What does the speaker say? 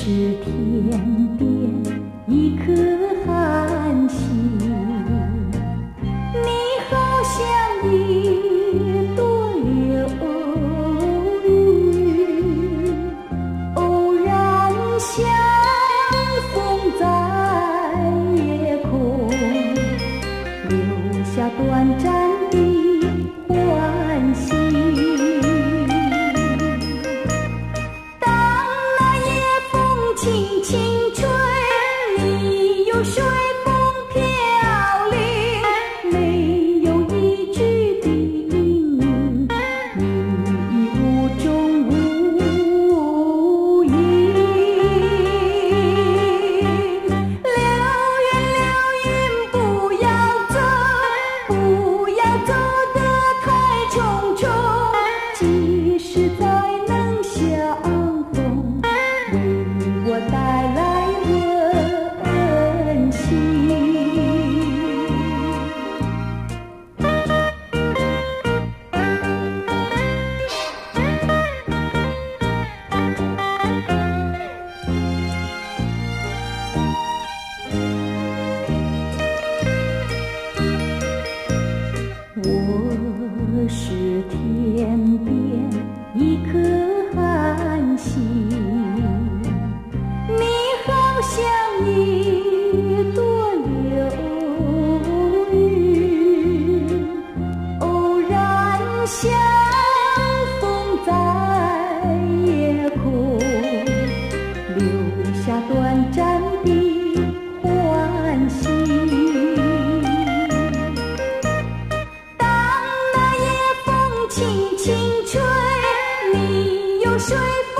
是天边一颗寒星，你好像一朵流云，偶然相逢在夜空，留下短暂的欢喜。轻轻吹，你有随风飘零，没有一句的应允，你已无中无影。流云不要走，不要走得太匆匆，即使再能相逢，我带来温馨。我是天边一颗寒星，好像一朵流云，偶然相逢在夜空，留下短暂的欢喜。当那夜风轻轻吹，你有随